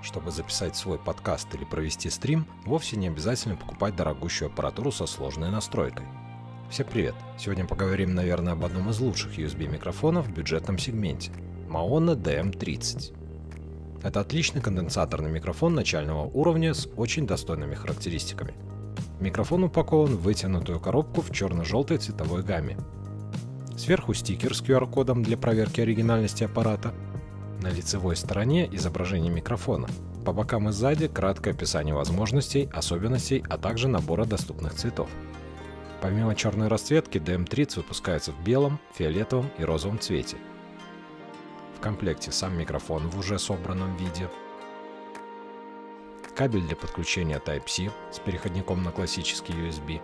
Чтобы записать свой подкаст или провести стрим, вовсе не обязательно покупать дорогущую аппаратуру со сложной настройкой. Всем привет! Сегодня поговорим, наверное, об одном из лучших USB-микрофонов в бюджетном сегменте – Maona DM30. Это отличный конденсаторный микрофон начального уровня с очень достойными характеристиками. Микрофон упакован в вытянутую коробку в черно-желтой цветовой гамме. Сверху стикер с QR-кодом для проверки оригинальности аппарата. На лицевой стороне изображение микрофона. По бокам и сзади краткое описание возможностей, особенностей, а также набора доступных цветов. Помимо черной расцветки, DM30 выпускается в белом, фиолетовом и розовом цвете. В комплекте сам микрофон в уже собранном виде. Кабель для подключения Type-C с переходником на классический USB.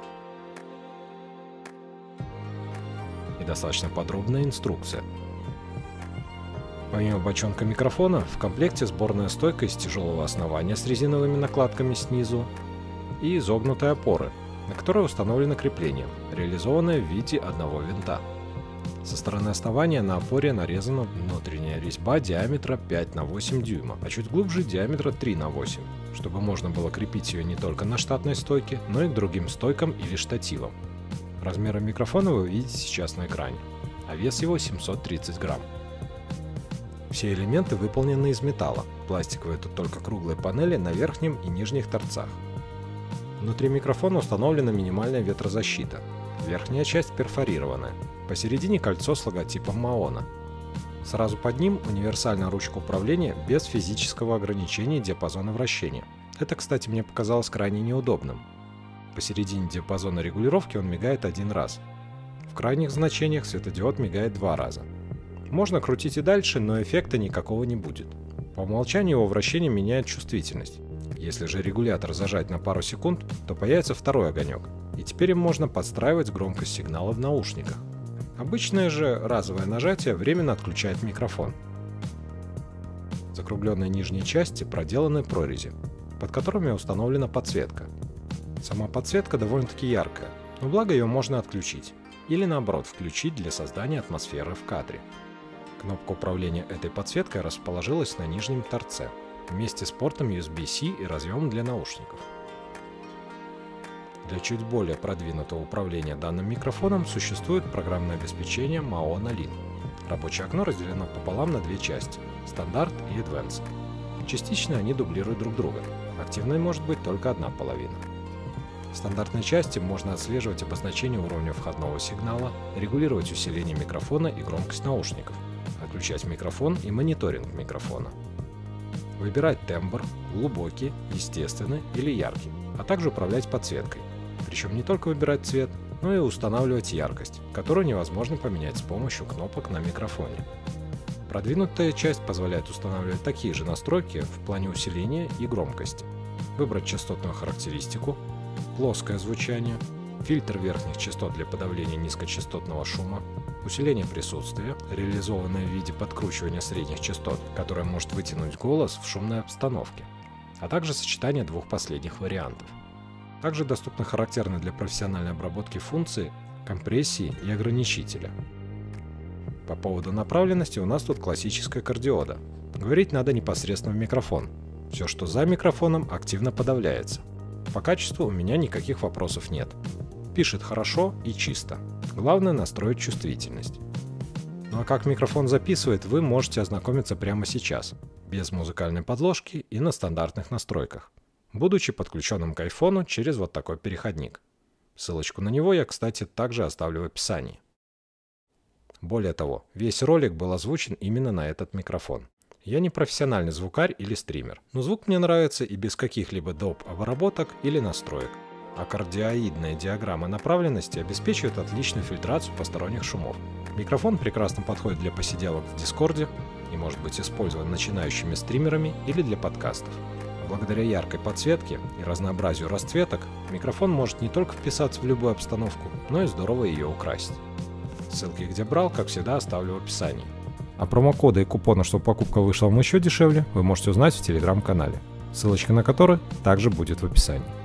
И достаточно подробная инструкция. Помимо бочонка микрофона, в комплекте сборная стойка из тяжелого основания с резиновыми накладками снизу и изогнутые опоры, на которые установлено крепление, реализованное в виде одного винта. Со стороны основания на опоре нарезана внутренняя резьба диаметра 5 на 8 дюйма, а чуть глубже диаметра 3 на 8, чтобы можно было крепить ее не только на штатной стойке, но и к другим стойкам или штативам. Размеры микрофона вы видите сейчас на экране, а вес его 730 грамм. Все элементы выполнены из металла, пластиковые тут только круглые панели на верхнем и нижних торцах. Внутри микрофона установлена минимальная ветрозащита, верхняя часть перфорированная, посередине кольцо с логотипом Maona. Сразу под ним универсальная ручка управления без физического ограничения диапазона вращения. Это, кстати, мне показалось крайне неудобным. Посередине диапазона регулировки он мигает один раз. В крайних значениях светодиод мигает 2 раза. Можно крутить и дальше, но эффекта никакого не будет. По умолчанию его вращение меняет чувствительность. Если же регулятор зажать на пару секунд, то появится второй огонек, и теперь им можно подстраивать громкость сигнала в наушниках. Обычное же разовое нажатие временно отключает микрофон. В закругленной нижней части проделаны прорези, под которыми установлена подсветка. Сама подсветка довольно-таки яркая, но благо ее можно отключить, или наоборот включить для создания атмосферы в кадре. Кнопка управления этой подсветкой расположилась на нижнем торце, вместе с портом USB-C и разъемом для наушников. Для чуть более продвинутого управления данным микрофоном существует программное обеспечение Maona Link. Рабочее окно разделено пополам на две части – стандарт и Advanced. Частично они дублируют друг друга, активной может быть только одна половина. В стандартной части можно отслеживать обозначение уровня входного сигнала, регулировать усиление микрофона и громкость наушников, отключать микрофон и мониторинг микрофона. Выбирать тембр, глубокий, естественный или яркий, а также управлять подсветкой. Причем не только выбирать цвет, но и устанавливать яркость, которую невозможно поменять с помощью кнопок на микрофоне. Продвинутая часть позволяет устанавливать такие же настройки в плане усиления и громкости. Выбрать частотную характеристику, плоское звучание, фильтр верхних частот для подавления низкочастотного шума, усиление присутствия, реализованное в виде подкручивания средних частот, которое может вытянуть голос в шумной обстановке, а также сочетание двух последних вариантов. Также доступны характерные для профессиональной обработки функции компрессии и ограничителя. По поводу направленности у нас тут классическая кардиода. Говорить надо непосредственно в микрофон. Все, что за микрофоном, активно подавляется. По качеству у меня никаких вопросов нет. Пишет хорошо и чисто. Главное настроить чувствительность. Ну а как микрофон записывает, вы можете ознакомиться прямо сейчас, без музыкальной подложки и на стандартных настройках, будучи подключенным к айфону через вот такой переходник. Ссылочку на него я, кстати, также оставлю в описании. Более того, весь ролик был озвучен именно на этот микрофон. Я не профессиональный звукарь или стример, но звук мне нравится и без каких-либо доп. Обработок или настроек. А кардиоидная диаграмма направленности обеспечивает отличную фильтрацию посторонних шумов. Микрофон прекрасно подходит для посиделок в Дискорде и может быть использован начинающими стримерами или для подкастов. Благодаря яркой подсветке и разнообразию расцветок, микрофон может не только вписаться в любую обстановку, но и здорово ее украсить. Ссылки, где брал, как всегда, оставлю в описании. А промокоды и купоны, чтобы покупка вышла вам еще дешевле, вы можете узнать в телеграм-канале, ссылочка на который также будет в описании.